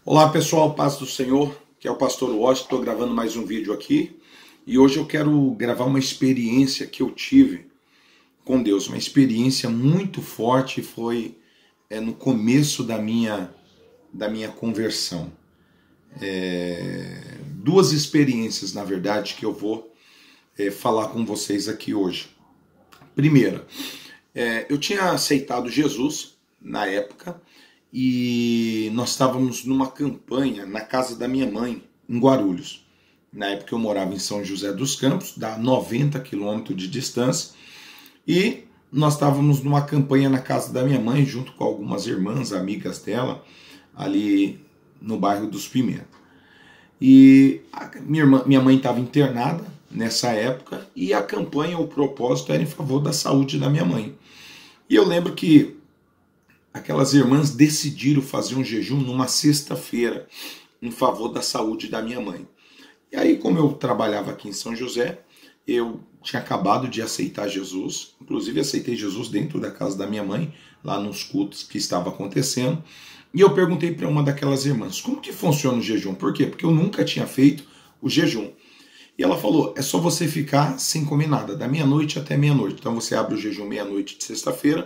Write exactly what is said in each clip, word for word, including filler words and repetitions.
Olá pessoal, paz do Senhor, que é o pastor Washington, estou gravando mais um vídeo aqui e hoje eu quero gravar uma experiência que eu tive com Deus, uma experiência muito forte, foi é, no começo da minha, da minha conversão. É, duas experiências, na verdade, que eu vou é, falar com vocês aqui hoje. Primeira, é, eu tinha aceitado Jesus na época, e nós estávamos numa campanha na casa da minha mãe, em Guarulhos. Na época eu morava em São José dos Campos, dá noventa quilômetros de distância, e nós estávamos numa campanha na casa da minha mãe, junto com algumas irmãs, amigas dela, ali no bairro dos Pimentos. E a minha, irmã, minha mãe estava internada nessa época, e a campanha, o propósito era em favor da saúde da minha mãe. E eu lembro que aquelas irmãs decidiram fazer um jejum numa sexta-feira em favor da saúde da minha mãe. E aí, como eu trabalhava aqui em São José, eu tinha acabado de aceitar Jesus, inclusive aceitei Jesus dentro da casa da minha mãe, lá nos cultos que estava acontecendo, e eu perguntei para uma daquelas irmãs, como que funciona o jejum? Por quê? Porque eu nunca tinha feito o jejum. E ela falou, é só você ficar sem comer nada, da meia-noite até meia-noite. Então você abre o jejum meia-noite de sexta-feira,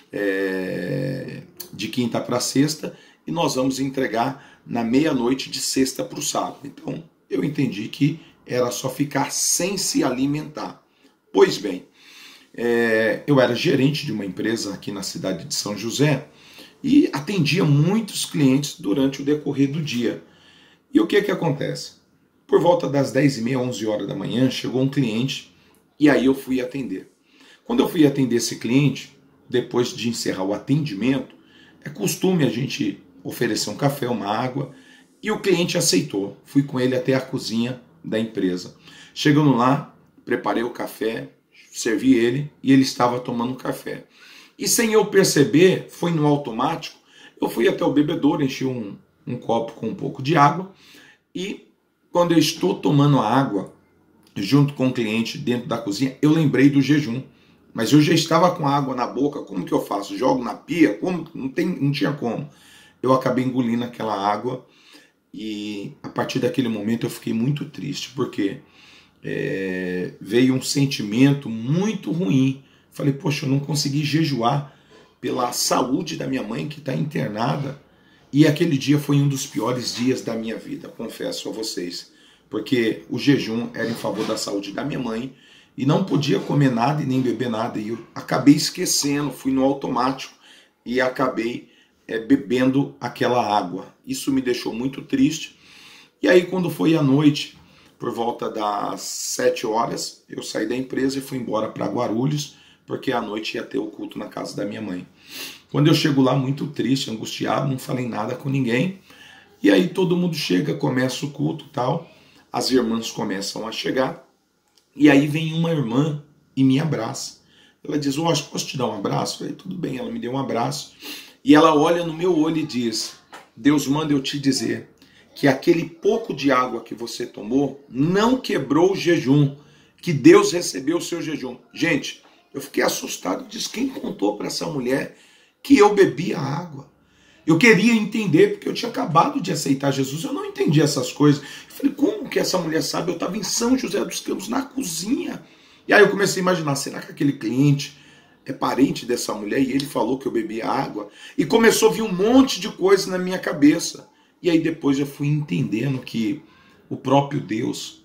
É, de quinta para sexta, e nós vamos entregar na meia-noite de sexta para o sábado. Então eu entendi que era só ficar sem se alimentar. Pois bem, é, eu era gerente de uma empresa aqui na cidade de São José e atendia muitos clientes durante o decorrer do dia. E o que que acontece? Por volta das dez e meia, onze horas da manhã, chegou um cliente e aí eu fui atender. Quando eu fui atender esse cliente, depois de encerrar o atendimento, é costume a gente oferecer um café, uma água, e o cliente aceitou. Fui com ele até a cozinha da empresa. Chegando lá, preparei o café, servi ele, e ele estava tomando café. E sem eu perceber, foi no automático, eu fui até o bebedouro, enchi um, um copo com um pouco de água, e quando eu estou tomando a água, junto com o cliente dentro da cozinha, eu lembrei do jejum. Mas eu já estava com água na boca, como que eu faço? Jogo na pia? Como? Não, tem, não tinha como. Eu acabei engolindo aquela água e a partir daquele momento eu fiquei muito triste, porque é, veio um sentimento muito ruim. Falei, poxa, eu não consegui jejuar pela saúde da minha mãe que está internada. E aquele dia foi um dos piores dias da minha vida, confesso a vocês. Porque o jejum era em favor da saúde da minha mãe, e não podia comer nada e nem beber nada, e eu acabei esquecendo, fui no automático e acabei é, bebendo aquela água. Isso me deixou muito triste. E aí quando foi à noite, por volta das sete horas, eu saí da empresa e fui embora para Guarulhos, porque à noite ia ter o culto na casa da minha mãe. Quando eu chego lá muito triste, angustiado, não falei nada com ninguém, e aí todo mundo chega, começa o culto e tal, as irmãs começam a chegar, e aí vem uma irmã e me abraça. Ela diz, oh, posso te dar um abraço? Eu falei, tudo bem, ela me deu um abraço. E ela olha no meu olho e diz, Deus manda eu te dizer que aquele pouco de água que você tomou não quebrou o jejum, que Deus recebeu o seu jejum. Gente, eu fiquei assustado, diz, quem contou para essa mulher que eu bebia água? Eu queria entender, porque eu tinha acabado de aceitar Jesus, eu não entendi essas coisas. Eu falei, como que essa mulher sabe? Eu estava em São José dos Campos, na cozinha. E aí eu comecei a imaginar, será que aquele cliente é parente dessa mulher e ele falou que eu bebia água? E começou a vir um monte de coisa na minha cabeça. E aí depois eu fui entendendo que o próprio Deus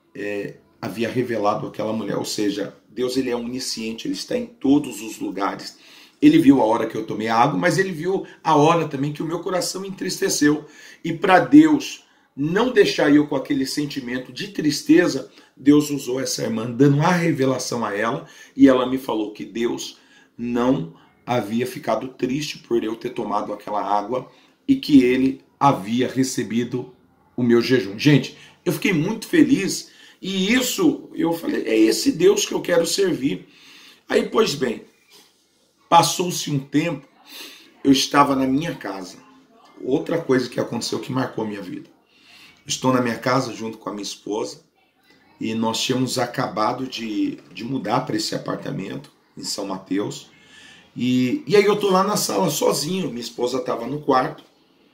é, havia revelado aquela mulher. Ou seja, Deus ele é onisciente, ele está em todos os lugares. Ele viu a hora que eu tomei água, mas ele viu a hora também que o meu coração entristeceu. E para Deus não deixar eu com aquele sentimento de tristeza, Deus usou essa irmã, dando a revelação a ela, e ela me falou que Deus não havia ficado triste por eu ter tomado aquela água e que ele havia recebido o meu jejum. Gente, eu fiquei muito feliz, e isso, eu falei, é esse Deus que eu quero servir. Aí, pois bem, passou-se um tempo, eu estava na minha casa. Outra coisa que aconteceu que marcou a minha vida. Estou na minha casa junto com a minha esposa e nós tínhamos acabado de, de mudar para esse apartamento em São Mateus. E, e aí eu estou lá na sala sozinho, minha esposa estava no quarto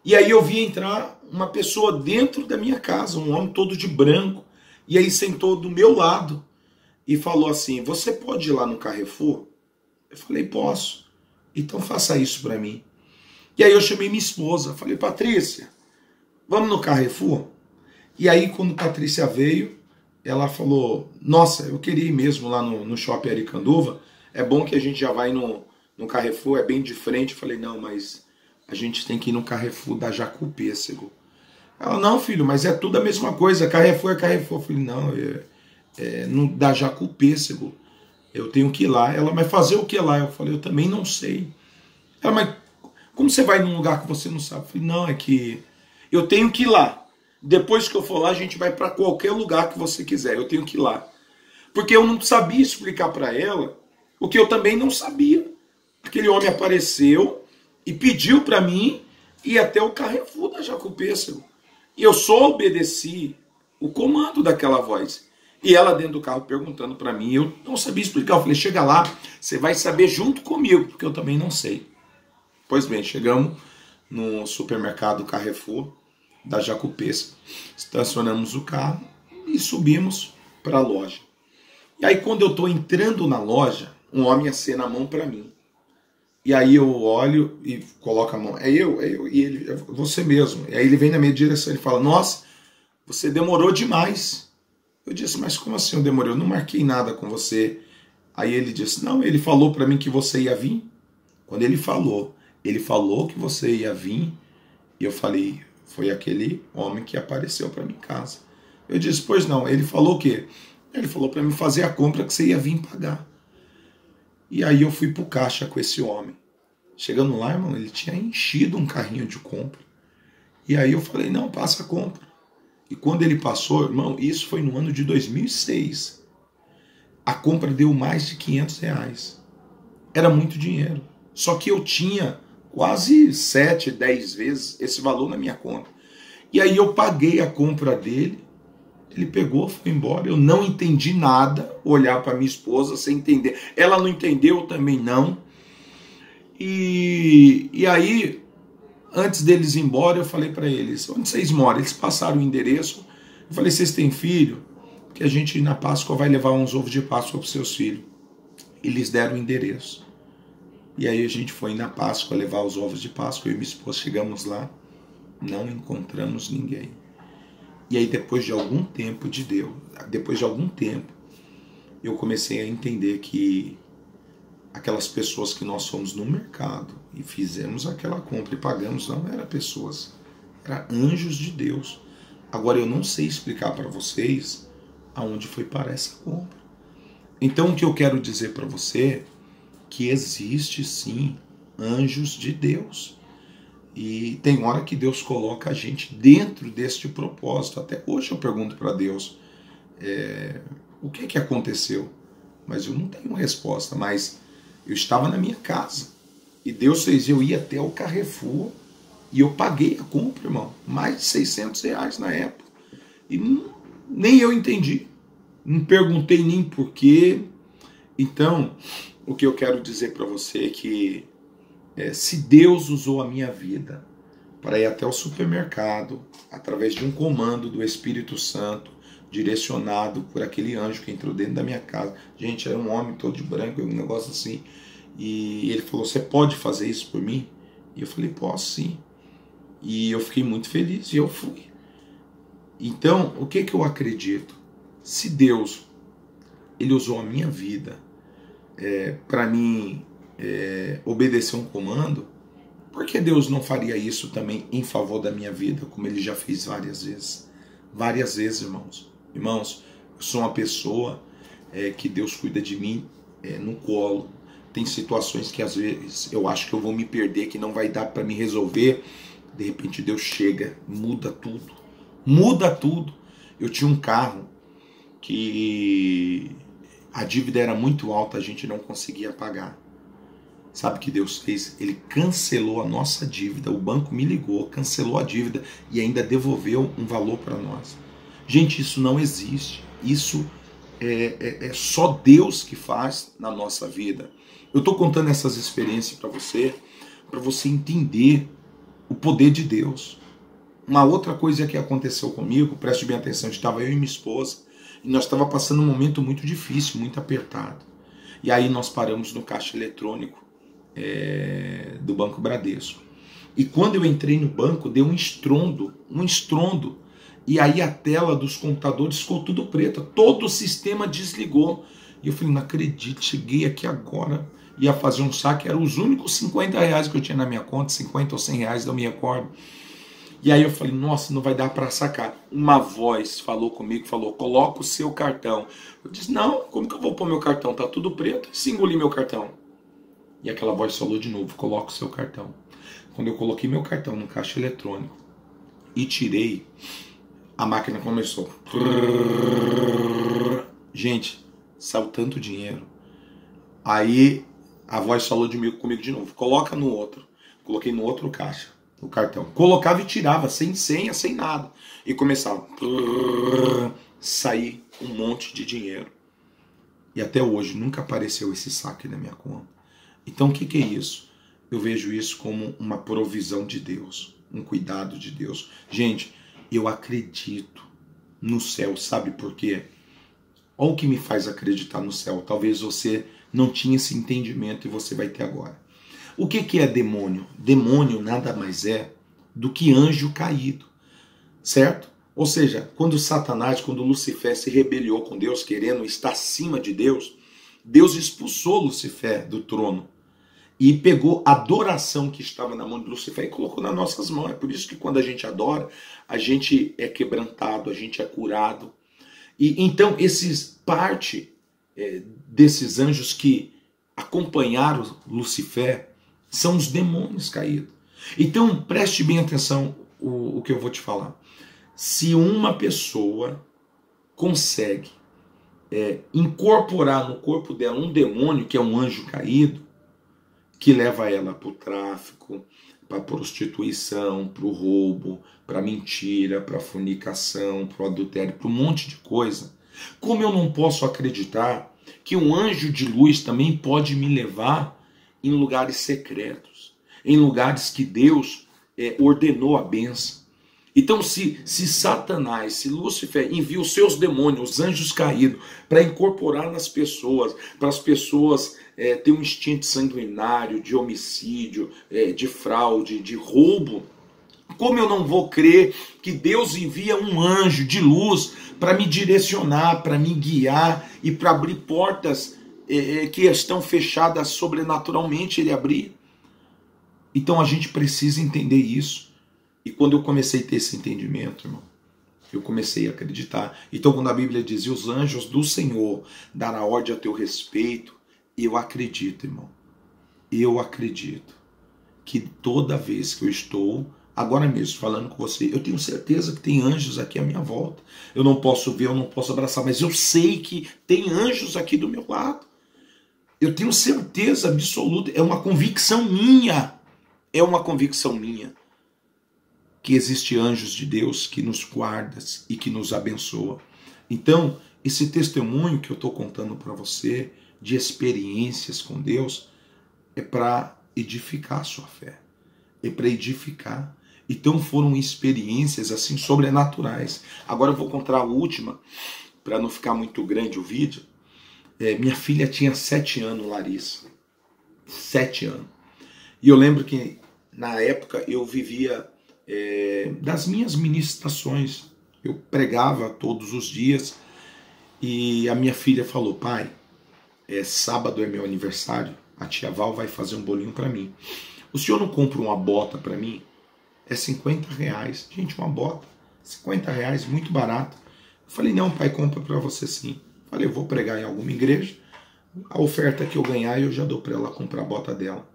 E aí eu vi entrar uma pessoa dentro da minha casa, um homem todo de branco, e aí sentou do meu lado e falou assim: você pode ir lá no Carrefour? Eu falei: posso. Então faça isso para mim. E aí eu chamei minha esposa, falei: Patrícia, vamos no Carrefour? E aí quando Patrícia veio, ela falou: nossa, eu queria ir mesmo lá no, no Shopping Aricanduva, é bom que a gente já vai no, no Carrefour, é bem de frente. Eu falei: não, mas a gente tem que ir no Carrefour da Jacupêssego. Ela: não, filho, mas é tudo a mesma coisa, Carrefour é Carrefour. Eu falei: não, é, é no, da Jacupêssego, eu tenho que ir lá. Ela: mas fazer o que lá? Eu falei: eu também não sei. Ela: mas como você vai num lugar que você não sabe? Eu falei: não, é que eu tenho que ir lá. Depois que eu for lá, a gente vai para qualquer lugar que você quiser. Eu tenho que ir lá. Porque eu não sabia explicar para ela o que eu também não sabia. Aquele homem apareceu e pediu para mim ir até o Carrefour da Jacupêssego. E eu só obedeci o comando daquela voz. E ela dentro do carro perguntando para mim, eu não sabia explicar. Eu falei: chega lá, você vai saber junto comigo, porque eu também não sei. Pois bem, chegamos no supermercado Carrefour da Jacupêssego, estacionamos o carro e subimos para a loja. E aí quando eu estou entrando na loja, um homem acena a mão para mim. E aí eu olho e coloco a mão: é eu, é eu, e ele: é você mesmo. E aí ele vem na minha direção e fala: nossa, você demorou demais. Eu disse: mas como assim eu demorei? Eu não marquei nada com você. Aí ele disse: não, ele falou para mim que você ia vir. Quando ele falou, ele falou que você ia vir, e eu falei: foi aquele homem que apareceu para mim em casa. Eu disse: pois não. Ele falou o quê? Ele falou para mim fazer a compra que você ia vir pagar. E aí eu fui pro caixa com esse homem. Chegando lá, irmão, ele tinha enchido um carrinho de compra. E aí eu falei: não, passa a compra. E quando ele passou, irmão, isso foi no ano de dois mil e seis. A compra deu mais de quinhentos reais. Era muito dinheiro. Só que eu tinha quase sete, dez vezes esse valor na minha conta. E aí eu paguei a compra dele. Ele pegou, foi embora. Eu não entendi nada. Olhar para minha esposa sem entender. Ela não entendeu, eu também não. E, e aí, antes deles ir embora, eu falei para eles: onde vocês moram? Eles passaram o endereço. Eu falei: vocês têm filho? Porque a gente na Páscoa vai levar uns ovos de Páscoa para os seus filhos. Eles deram o endereço. E aí a gente foi na Páscoa levar os ovos de Páscoa. Eu e minha esposa chegamos lá. Não encontramos ninguém. E aí depois de algum tempo de Deus, depois de algum tempo, eu comecei a entender que aquelas pessoas que nós fomos no mercado e fizemos aquela compra e pagamos, não eram pessoas, eram anjos de Deus. Agora eu não sei explicar para vocês aonde foi parar essa compra. Então o que eu quero dizer para você é que existe sim anjos de Deus. E tem hora que Deus coloca a gente dentro deste propósito. Até hoje eu pergunto para Deus, é, o que que aconteceu? Mas eu não tenho resposta. Mas eu estava na minha casa e Deus fez eu ir até o Carrefour e eu paguei a compra, irmão. Mais de seiscentos reais na época. E não, nem eu entendi. Não perguntei nem porquê. Então, o que eu quero dizer para você é que É, se Deus usou a minha vida para ir até o supermercado, através de um comando do Espírito Santo, direcionado por aquele anjo que entrou dentro da minha casa. Gente, era um homem todo de branco, um negócio assim. E ele falou: você pode fazer isso por mim? E eu falei: posso sim. E eu fiquei muito feliz e eu fui. Então, o que, que eu acredito? Se Deus ele usou a minha vida é, para mim É, obedecer um comando, por que Deus não faria isso também em favor da minha vida, como Ele já fez várias vezes? Várias vezes, irmãos. Irmãos, eu sou uma pessoa é, que Deus cuida de mim é, no colo. Tem situações que às vezes eu acho que eu vou me perder, que não vai dar para me resolver. De repente Deus chega, muda tudo. Muda tudo. Eu tinha um carro que a dívida era muito alta, a gente não conseguia pagar. Sabe o que Deus fez? Ele cancelou a nossa dívida, o banco me ligou, cancelou a dívida e ainda devolveu um valor para nós. Gente, isso não existe. Isso é, é, é só Deus que faz na nossa vida. Eu estou contando essas experiências para você, para você entender o o poder de Deus. Uma outra coisa que aconteceu comigo, preste bem atenção, estava eu e minha esposa, e nós estávamos passando um momento muito difícil, muito apertado. E aí nós paramos no caixa eletrônico é, do Banco Bradesco. E quando eu entrei no banco, deu um estrondo, um estrondo. E aí a tela dos computadores ficou tudo preta, todo o sistema desligou. E eu falei, não acredito, cheguei aqui agora, ia fazer um saque, eram os únicos cinquenta reais que eu tinha na minha conta, cinquenta ou cem reais, não me recordo. E aí eu falei, nossa, não vai dar para sacar. Uma voz falou comigo, falou, coloca o seu cartão. Eu disse, não, como que eu vou pôr meu cartão? Tá tudo preto. E se engolir meu cartão? E aquela voz falou de novo, coloca o seu cartão. Quando eu coloquei meu cartão no caixa eletrônico e tirei, a máquina começou. Gente, saiu tanto dinheiro. Aí a voz falou de mim, comigo de novo, coloca no outro. Coloquei no outro caixa o cartão. Colocava e tirava, sem senha, sem nada. E começava a sair um monte de dinheiro. E até hoje nunca apareceu esse saque na minha conta. Então o que, que é isso? Eu vejo isso como uma provisão de Deus, um cuidado de Deus. Gente, eu acredito no céu, sabe por quê? Olha o que me faz acreditar no céu. Talvez você não tinha esse entendimento e você vai ter agora. O que, que é demônio? Demônio nada mais é do que anjo caído, certo? Ou seja, quando Satanás, quando Lucifer se rebeliou com Deus, querendo estar acima de Deus, Deus expulsou Lucifer do trono e pegou a adoração que estava na mão de Lucifer e colocou nas nossas mãos. É por isso que quando a gente adora, a gente é quebrantado, a gente é curado. E então, esses parte é, desses anjos que acompanharam Lucifer são os demônios caídos. Então, preste bem atenção o, o que eu vou te falar. Se uma pessoa consegue é, incorporar no corpo dela um demônio, que é um anjo caído, que leva ela para o tráfico, para a prostituição, para o roubo, para a mentira, para a fornicação, para o adultério, para um monte de coisa. Como eu não posso acreditar que um anjo de luz também pode me levar em lugares secretos, em lugares que Deus é, ordenou a bênção. Então, se, se Satanás, se Lúcifer envia os seus demônios, os anjos caídos, para incorporar nas pessoas, para as pessoas é, terem um instinto sanguinário, de homicídio, é, de fraude, de roubo, como eu não vou crer que Deus envia um anjo de luz para me direcionar, para me guiar e para abrir portas é, que estão fechadas sobrenaturalmente, ele abrir? Então a gente precisa entender isso. E quando eu comecei a ter esse entendimento, irmão, eu comecei a acreditar. Então quando a Bíblia diz, e os anjos do Senhor dará ordem a teu respeito, eu acredito, irmão. Eu acredito que toda vez que eu estou, agora mesmo, falando com você, eu tenho certeza que tem anjos aqui à minha volta. Eu não posso ver, eu não posso abraçar, mas eu sei que tem anjos aqui do meu lado. Eu tenho certeza absoluta, é uma convicção minha, é uma convicção minha, que existe anjos de Deus que nos guardam e que nos abençoa. Então, esse testemunho que eu estou contando para você, de experiências com Deus, é para edificar a sua fé, é para edificar. Então foram experiências assim sobrenaturais. Agora eu vou contar a última, para não ficar muito grande o vídeo. É, minha filha tinha sete anos, Larissa. Sete anos. E eu lembro que na época eu vivia é, das minhas ministrações. Eu pregava todos os dias e a minha filha falou, pai, é, sábado é meu aniversário, a tia Val vai fazer um bolinho para mim. O senhor não compra uma bota para mim? É cinquenta reais. Gente, uma bota, cinquenta reais, muito barato. Eu falei, não, pai, compra para você sim. Falei, eu vou pregar em alguma igreja, a oferta que eu ganhar eu já dou para ela comprar a bota dela.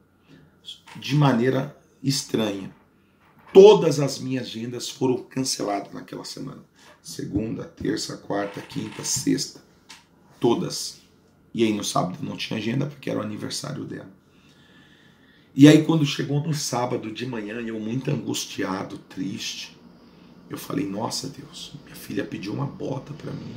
De maneira estranha, todas as minhas agendas foram canceladas naquela semana. Segunda, terça, quarta, quinta, sexta. Todas. E aí no sábado não tinha agenda porque era o aniversário dela. E aí quando chegou no sábado de manhã, eu muito angustiado, triste, eu falei, nossa Deus, minha filha pediu uma bota para mim.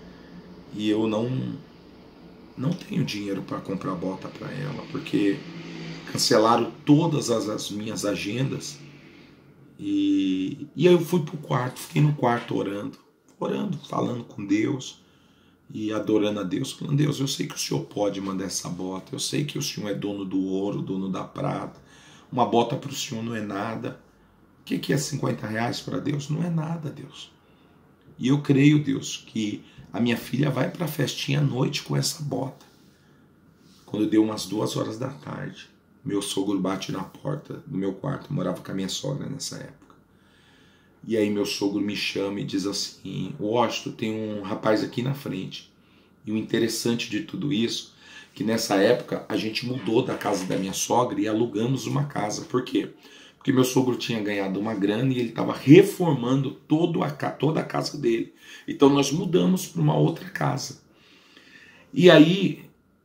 E eu não, não tenho dinheiro para comprar bota para ela, porque cancelaram todas as, as minhas agendas E, e aí eu fui pro quarto, fiquei no quarto orando, orando, falando com Deus e adorando a Deus, falando: Deus, eu sei que o Senhor pode mandar essa bota, eu sei que o Senhor é dono do ouro, dono da prata, uma bota para o Senhor não é nada. O que, que é cinquenta reais para Deus? Não é nada, Deus. E eu creio, Deus, que a minha filha vai para a festinha à noite com essa bota. Quando deu umas duas horas da tarde, meu sogro bate na porta do meu quarto, eu morava com a minha sogra nessa época. E aí meu sogro me chama e diz assim: Washington, tem um rapaz aqui na frente. E o interessante de tudo isso, que nessa época a gente mudou da casa da minha sogra e alugamos uma casa. Por quê? Porque meu sogro tinha ganhado uma grana e ele estava reformando todo a, toda a casa dele. Então nós mudamos para uma outra casa. E aí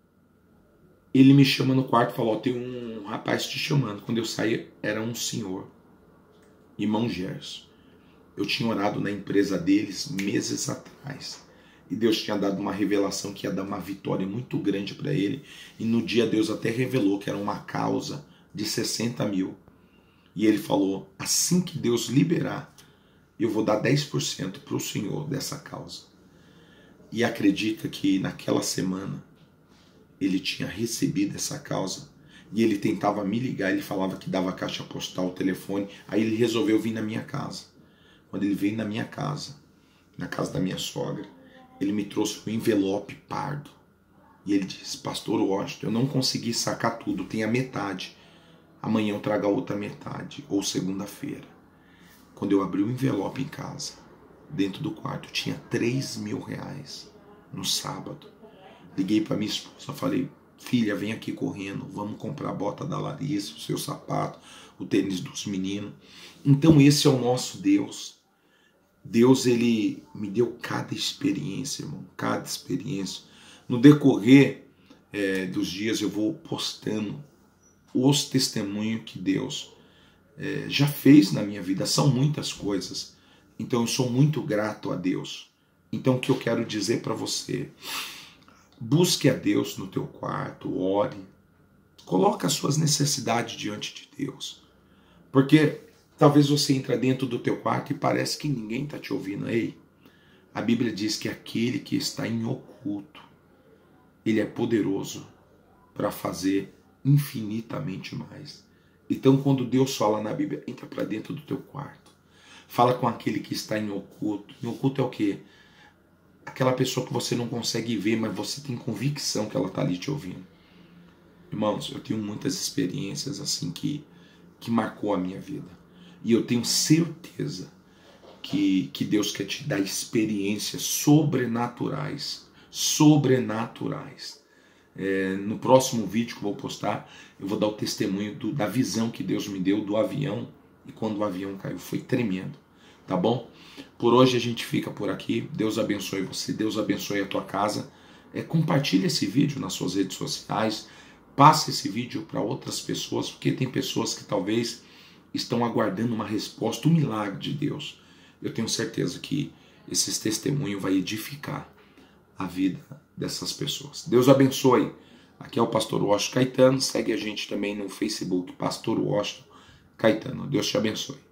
ele me chama no quarto e falou: ó, tem um rapaz te chamando. Quando eu saí, era um senhor, irmão Gerson. Eu tinha orado na empresa deles meses atrás. E Deus tinha dado uma revelação que ia dar uma vitória muito grande para ele. E no dia Deus até revelou que era uma causa de sessenta mil. E ele falou: assim que Deus liberar, eu vou dar dez por cento para o Senhor dessa causa. E acredita que naquela semana ele tinha recebido essa causa. E ele tentava me ligar, ele falava que dava caixa postal, telefone. Aí ele resolveu vir na minha casa. Quando ele veio na minha casa, na casa da minha sogra, ele me trouxe um envelope pardo. E ele disse: pastor Washington, eu não consegui sacar tudo, tem a metade. Amanhã eu trago a outra metade, ou segunda-feira. Quando eu abri o envelope em casa, dentro do quarto, tinha três mil reais no sábado. Liguei para minha esposa, falei: filha, vem aqui correndo, vamos comprar a bota da Larissa, o seu sapato, o tênis dos meninos. Então esse é o nosso Deus. Deus, ele me deu cada experiência, irmão, cada experiência. No decorrer é, dos dias eu vou postando os testemunhos que Deus é, já fez na minha vida. São muitas coisas. Então eu sou muito grato a Deus. Então o que eu quero dizer para você: busque a Deus no teu quarto, ore, coloque as suas necessidades diante de Deus. Porque talvez você entre dentro do teu quarto e parece que ninguém está te ouvindo. Ei, a Bíblia diz que aquele que está em oculto, ele é poderoso para fazer infinitamente mais. Então quando Deus fala na Bíblia, entra para dentro do teu quarto. Fala com aquele que está em oculto. Em oculto é o quê? Aquela pessoa que você não consegue ver, mas você tem convicção que ela está ali te ouvindo. Irmãos, eu tenho muitas experiências assim que, que marcou a minha vida. E eu tenho certeza que, que Deus quer te dar experiências sobrenaturais. Sobrenaturais. É, no próximo vídeo que eu vou postar, eu vou dar o testemunho do, da visão que Deus me deu do avião. E quando o avião caiu, foi tremendo. Tá bom? Por hoje a gente fica por aqui. Deus abençoe você, Deus abençoe a tua casa. É, compartilhe esse vídeo nas suas redes sociais. Passe esse vídeo para outras pessoas, porque tem pessoas que talvez estão aguardando uma resposta, um milagre de Deus. Eu tenho certeza que esses testemunhos vai edificar a vida dessas pessoas. Deus abençoe. Aqui é o pastor Washington Caetano. Segue a gente também no Facebook, pastor Washington Caetano. Deus te abençoe.